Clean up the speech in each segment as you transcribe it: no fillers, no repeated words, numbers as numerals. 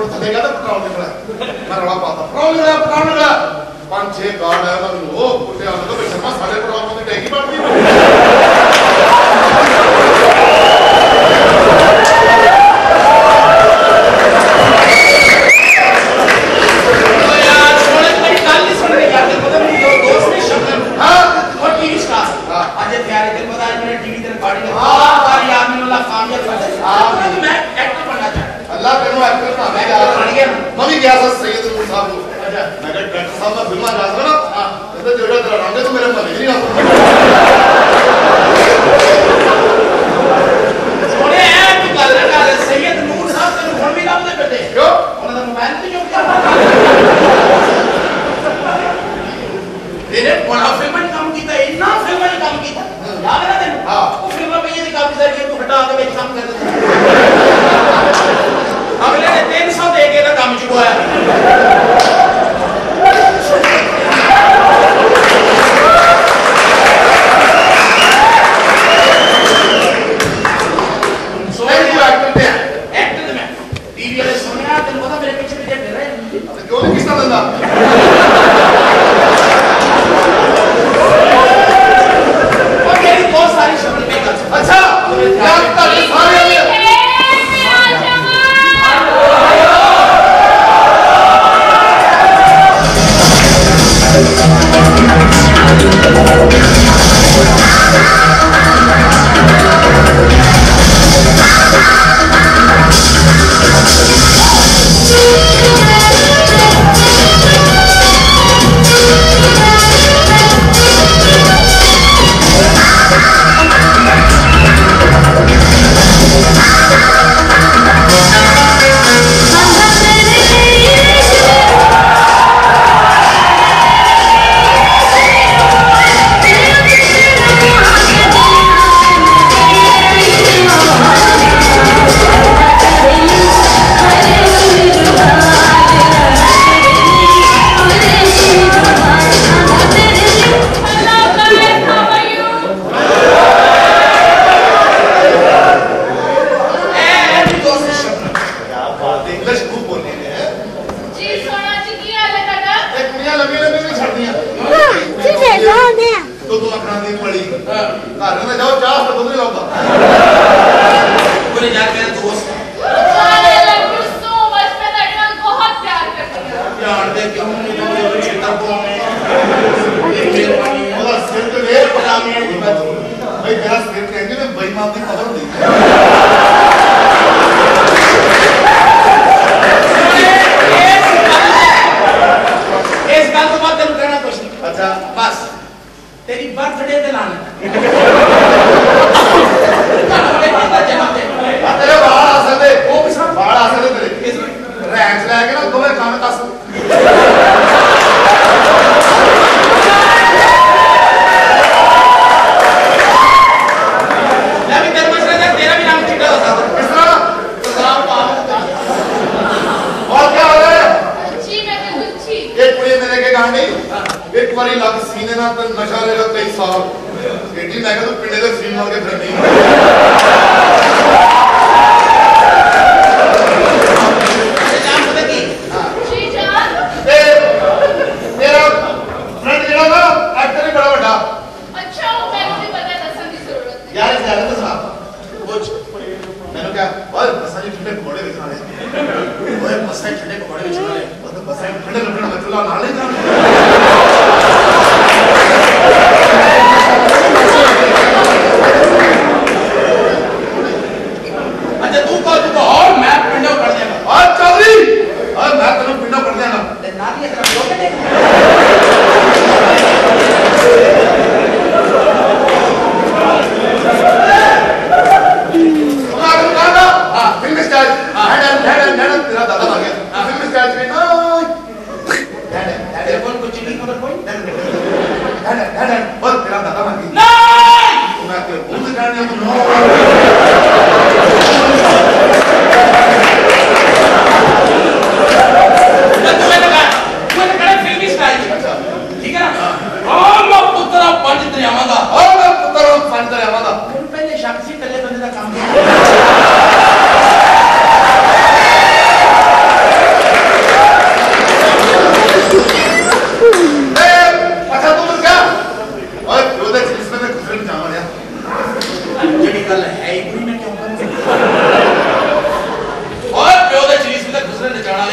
road थले गया तो पेट्रोल निकला मैं रोड़ा पाता पेट्रोल निकला 5-6 गार्ड आया ना वो कुत्ते आने तो शर्मा साढ़े पेट्रोल में टैगी बढ़ गई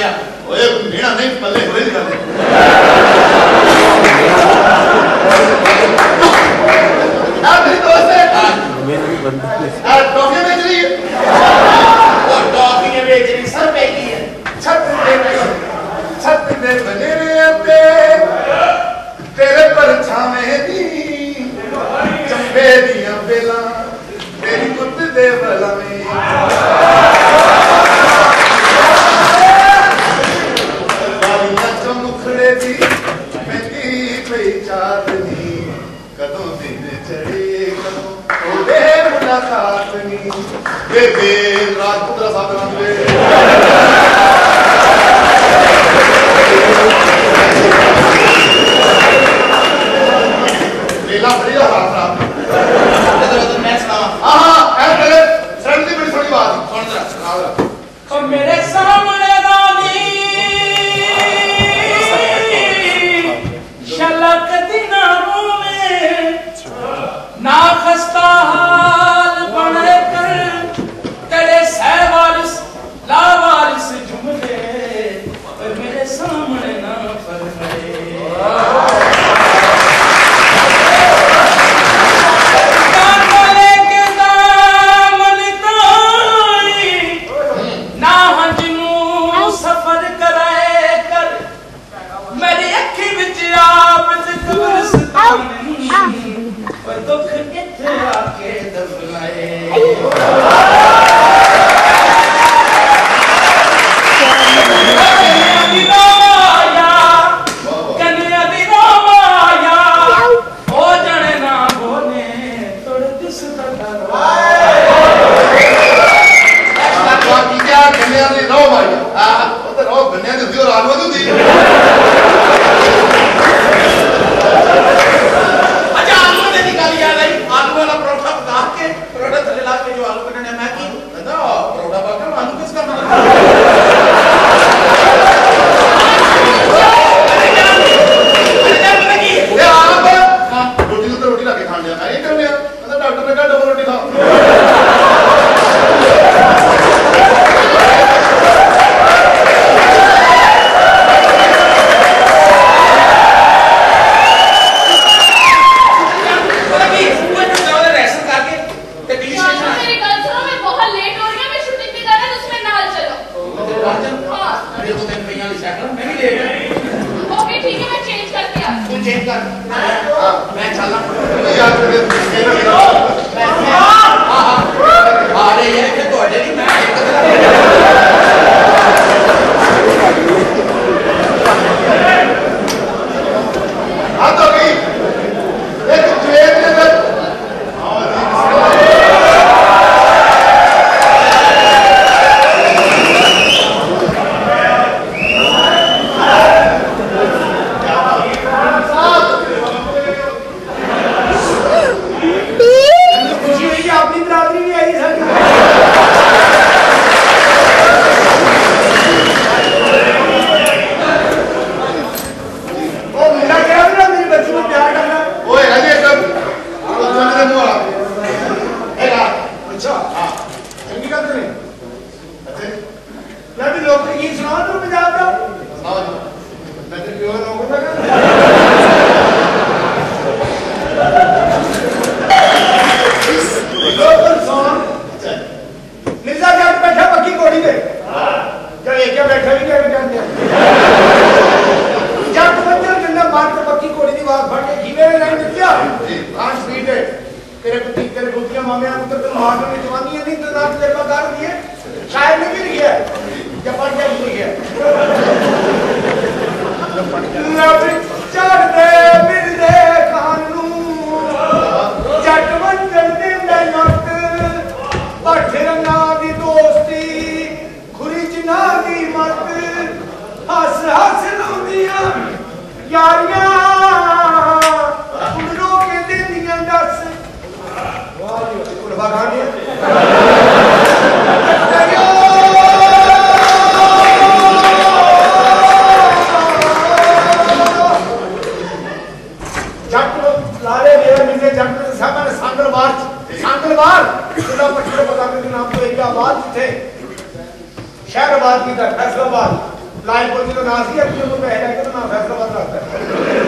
गया ओए नीड़ा नहीं पल्ले हुए कर दे यार मेरी दोस्त है मेरी बंदी यार टॉफी बेच रही है और टॉफी बेच रही सर पे की है छत दे बने पे तेरे परछावे दी चंबे दिया बेला तेरी गुट दे बला में वालियां जो मुखड़े दी मेरी कोई चांदनी कदों दिन चढ़े कदों ओदे मुलाकात नी बेबे राजपुत्र साधना में ला बड़ी हाथ रहा मैं सुनावा हाँ ऐ तेरे फ्रेंड की बड़ी थोड़ी बात सुन जरा सुना जरा और मेरे सामने रानी शलक दिनारों में ना खस्ता हाल बने कर तेरे सहवारिस लावारिस जुमले और मेरे सामने ना फरमाए दुख इत्थे आके दफनाए कन्या दी माया ओ जने ना बोले तोड़ दिस तड़ा बाकी क्या कन्या दी रो माया हां वो तो रो कन्या दी और आलू दी आलू वाला परोठा पका के परोठा थले ला के जो आलू कटने मैं की दादा परोठा पका आलू किसका मतलब ए आप रोटी तो रोटी लाके खान लिया मैं ये कर लिया मतलब डॉक्टर ने कहा डबल रोटी खाओ मैं चलना आ रही है कि तोड़े नहीं मैं हां तो गई एक ट्रेन में लाइफ बोलती तो ना सी अपने को पहले के तो ना फैसलाबाद रखता है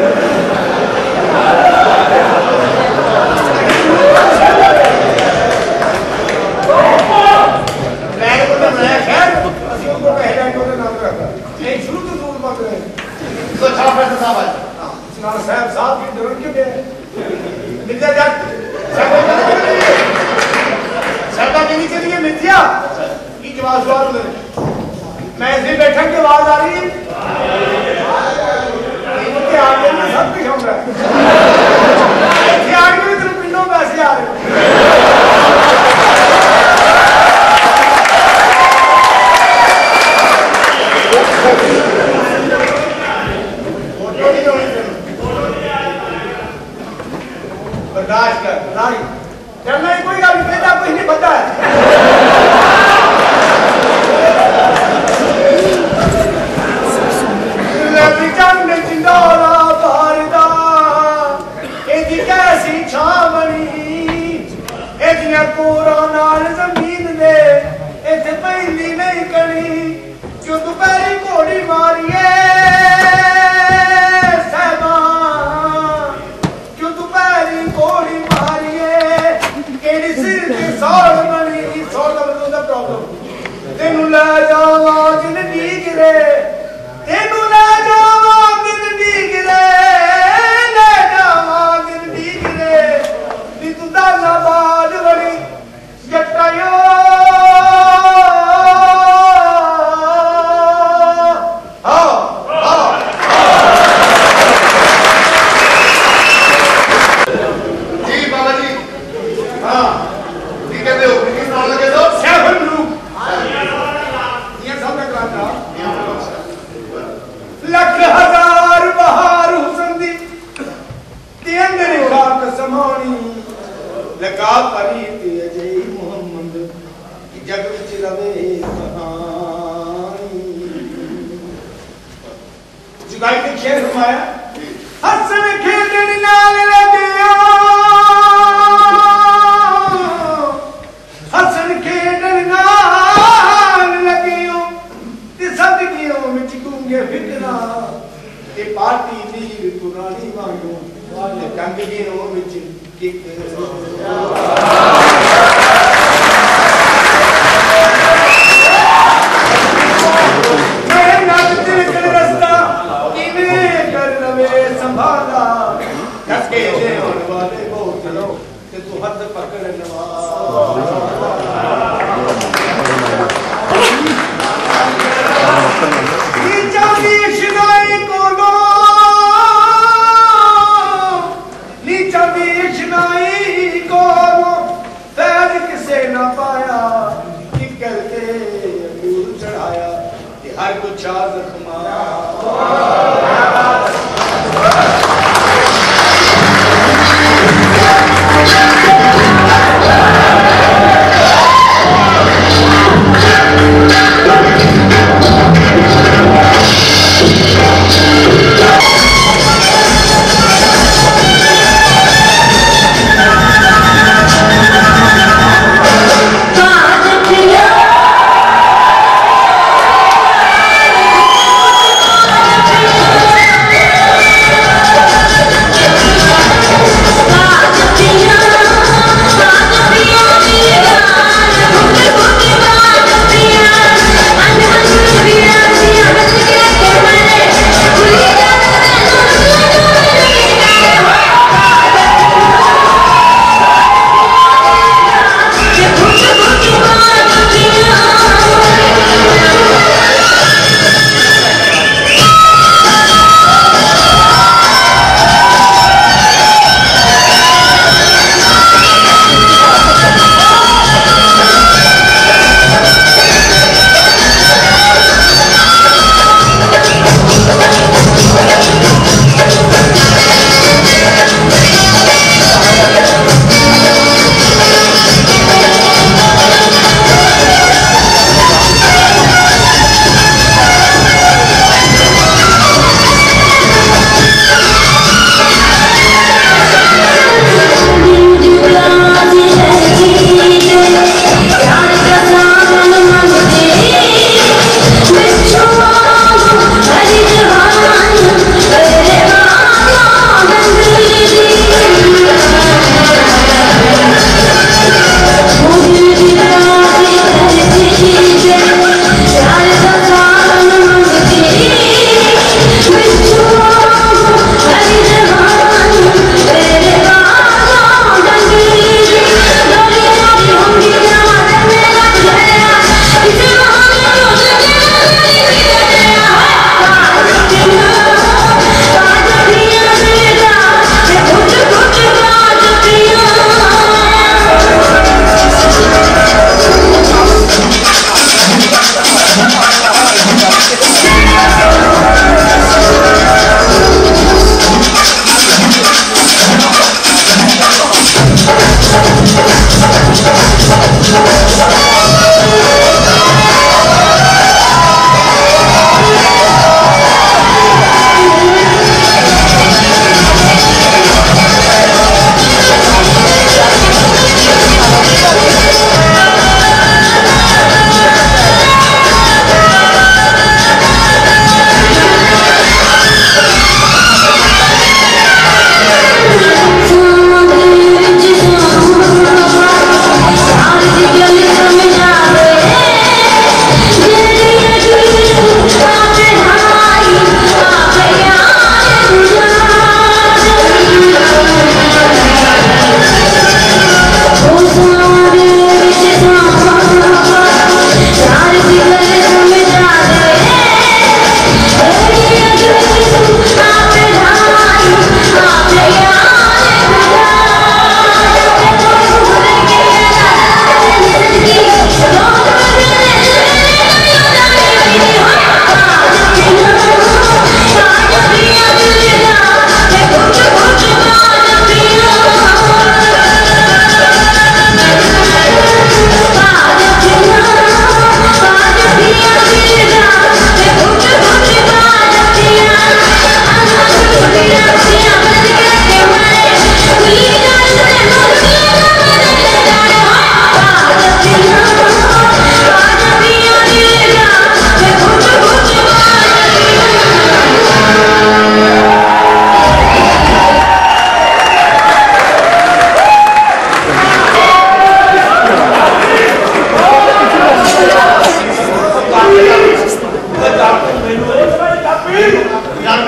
मैं बोलता मैं खैर ਅਸੀਂ उनको पहले के तो नाम रखा नहीं शुरू तो दूर बात है तो अच्छा फैसला साहब है सुनार साहब की जरूरत क्यों है मिर्जा जट साहब के नीचे लिए मिर्जा की जवाब मैं इसे बैठक की आवाज आ रही है इनके आगे में सब कुछ हो रहा है इनके आगे में तो पिंडों में ऐसे आ रहे बर्दाश्त कर चलना कोई गल बेटा कुछ नहीं पता है चंद चिंदोरा भारदा एदी कैसी छावनी एदियां कोरा नाल जमीन दे इथे पहली नहीं कनी क्यों दोपहरी घोड़ी मारिए सहबा क्यों दोपहरी घोड़ी मारिए केड़ी सिर ते सौड़ बनी सौड़ का मतलब दा प्रॉब्लम तेनू ले जावा जिन नीगरे तेनू ले जावा जिन नीगरे ले जावा जिन नीगरे नी तू दाना बाद बड़ी जट्टायो लगा परी अजय मोहम्मद की जग विच रवे कहानी जुगाई के शेर फरमाया हसन खेलण नाल लगिया हसन खेलण नाल लगियो ते सदगियों विच गूंगे फिकरा ते पार्टी वीर पुरानी वांगू ते कंगगियों विच किक संभाला कसके जे होने वाले को चलो कि तू हद पकड़ लवा नीचा बीशनाई कोनो नीचा बीशनाई कोनो फैल किसे न पाया निकल के अंगूर चढ़ाया कि हर कुछ जख्मा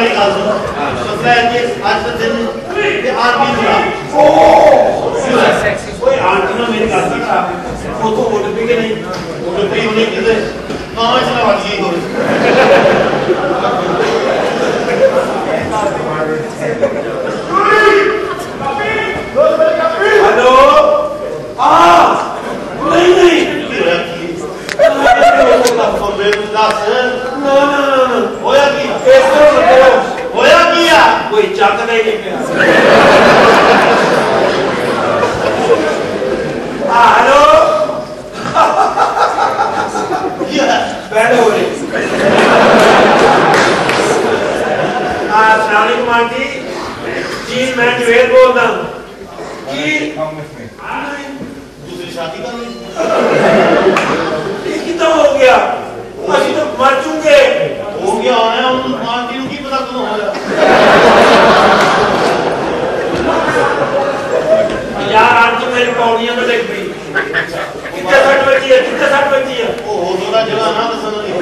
मेरी गल सुन मसला है कि आज का दिन आरबी जुड़ा कोई आंटी ना मेरी गल सुन वो तो वोट पी के नहीं वोट पी होने के लिए गांव में चला वाली हो हेलो नहीं नहीं कोई चक नहीं निकलिया हेलो बैठो अस्सलाम आंटी जी मैं जवेद बोलता हूँ कि दूसरी शादी करनी कितना हो गया अभी तो मर चुके हो गया होना आंटी को की पता कब होगा यार आंटी मेरी पौड़ियां में देख गई कितने 60 बची है कितने 60 बची है ओ हो थोड़ा जगह ना दसना नहीं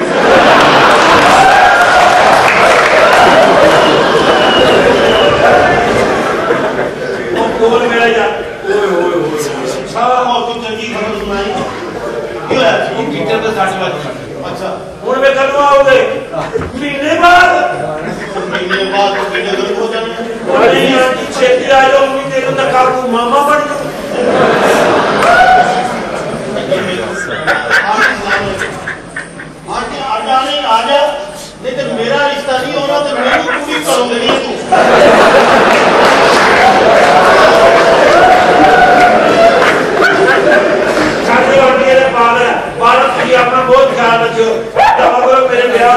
ओ बोल मेरा यार ओए ओए ओए सारा तू चंगी खबर सुनाई क्यों है वो टीचर का 60 बची अच्छा हुन में कब आओगे महीने बाद तो महीने घर हो जाना अरे आंटी छेती आ जाओ उम्मीद देखो तो काबू मामा बन जाओ आंटी आ जाने आ जा नहीं तो मेरा रिश्ता नहीं होना तो मेरी पूरी करोगे नहीं तू छाती आंटी के बाल है बाल की अपना बहुत ख्याल रखियो तब अगर मेरे ब्याह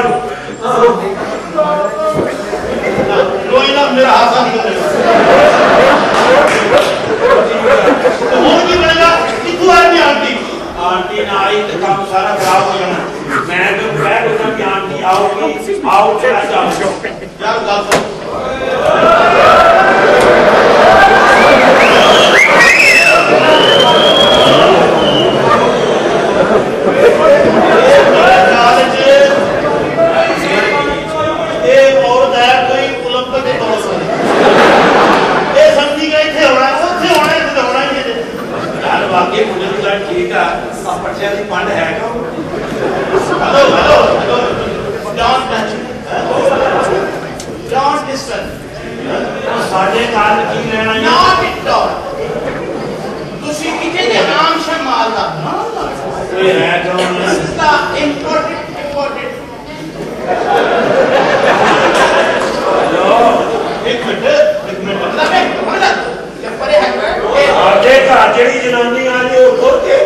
कोई ना मेरा हाथ नहीं करेगा तो और की बनेगा कि तू आएगी आंटी आंटी ना आई तो काम सारा खराब हो जाना मैं तो कह दूंगा कि आंटी आओगी आओ चला जाओ यार गल सुन ठीक है पट्टिया की पंड है hello hello hello don't disturb साडे काल की लेना नॉट इट ऑल ਤੁਸੀਂ ਕਿਤੇ ਦੇ ਆਮ ਸ਼ਮਾਲ ਦਾ ਕੋਈ ਹੈ ਕੌਣ ਇਸ ਦਾ ਇੰਪੋਰਟੈਂਟ हेलो एक मिनट परे है आधे का जेड़ी जनानी आ जे ओ खोल के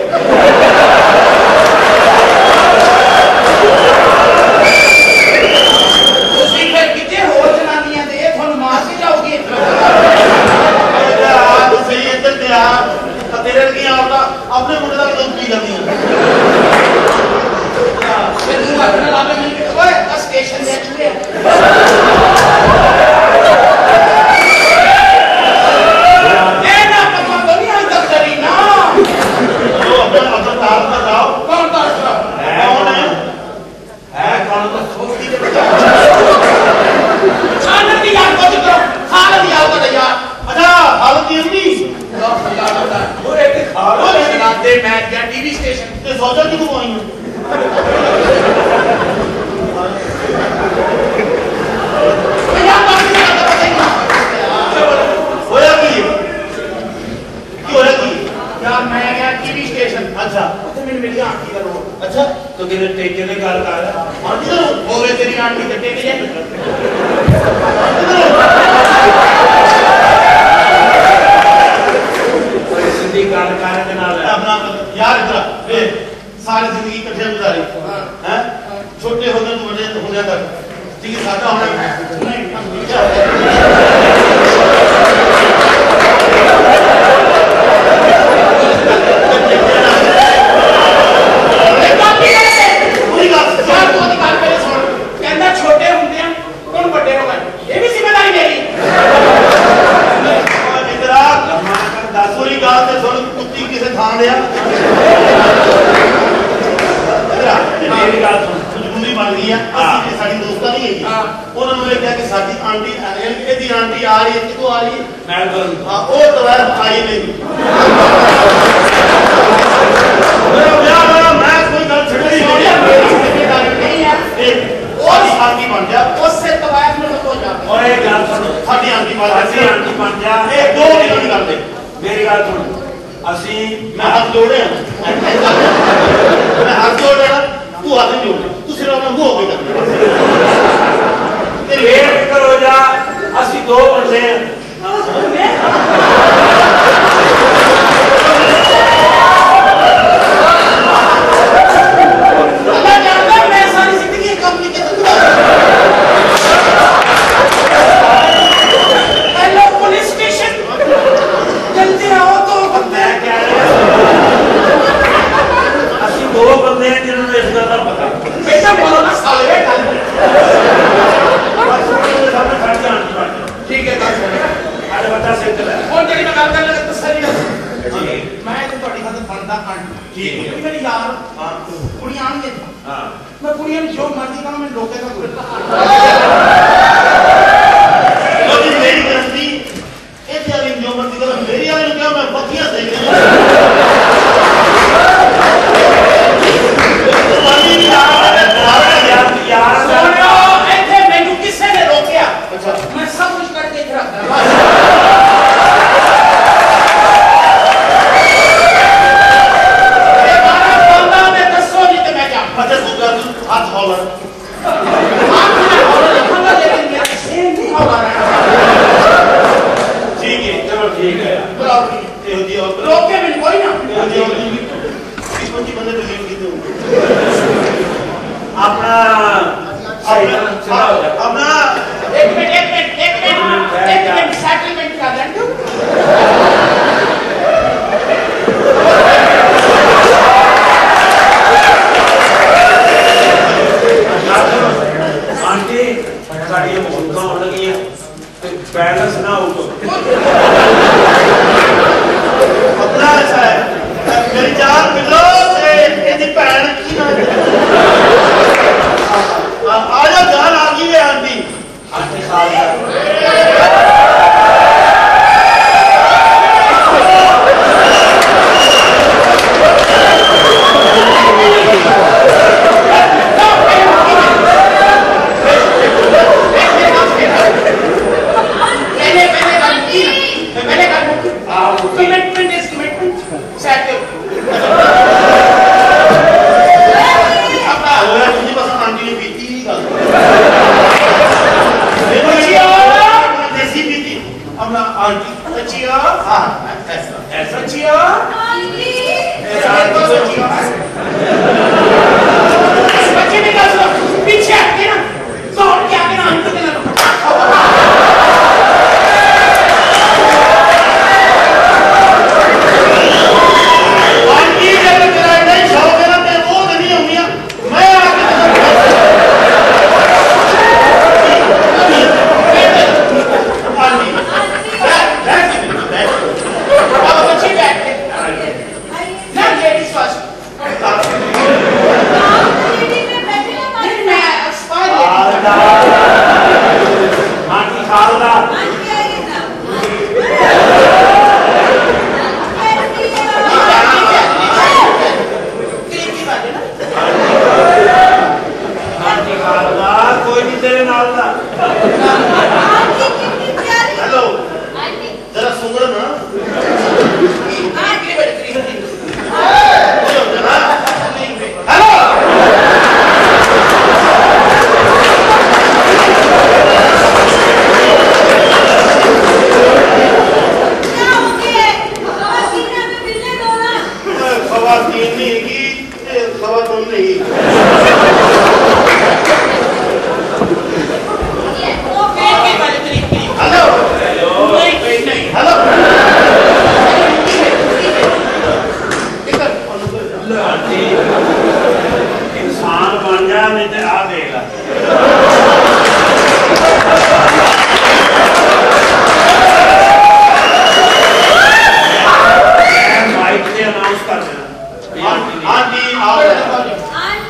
ਤੁਸੀਂ ਫਿਰ ਕਿਤੇ ਹੋਰ ਜਨਾਨੀਆਂ ਦੇ ਤੁਹਾਨੂੰ ਮਾਰ ਕੇ ਜਾਓਗੇ ਇਹਦਾ ਆਪ ਸਹੀ ਇੱਧਰ ਤੇ ਆ ਤੇਰੇ ਵਰਗੀਆਂ ਔਰਤਾਂ ਆਪਣੇ ਮੁੰਡੇ ਦਾ ਕਦਮ ਕੀ ਜਾਂਦੀਆਂ ਫਿਰ ਤੂੰ ਆਪਣੇ ਨਾਲ ਮਿਲ ਕੇ ਓਏ ਆ ਸਟੇਸ਼ਨ ਦੇ ਚੁਰੇ टीवी स्टेशन ते सोचा कि तू आई है यार बात नहीं करता पता ही नहीं होया की यार मैं गया टीवी स्टेशन अच्छा तो मेरी मेरी आंटी का रोल अच्छा तो किधर टेके ने गल कर आंटी का होवे तेरी आंटी के टेके जाए सिंधी गल कर के नाल अपना यार इधर ए सारी जिंदगी इकट्ठे गुजारी हैं छोटे होने तो बड़े होने तक ठीक है सादा होना नहीं मेरी गल सुन मजबूरी बन गई है साडी दोस्तां नहीं नहीं उन्होंने क्या कि साडी आंटी एदी आंटी आ रही है कितों आ रही है मेलबर्न हां वो तो है आई नहीं मैं कोई गल छड़ी नहीं है और आंटी बन जा उससे तवायफ में हो जा और एक गल सुनो साडी आंटी बन जा ए दो दिन की गल है मेरी गल सुन असि मैं हाथ जोड़े मैं हाथ जोड़े तू हाथ नहीं जोड़ तू सिर्फ अपना मुंह होके कर तेरी वेट करो जा असि दो बंदे आंटी आओ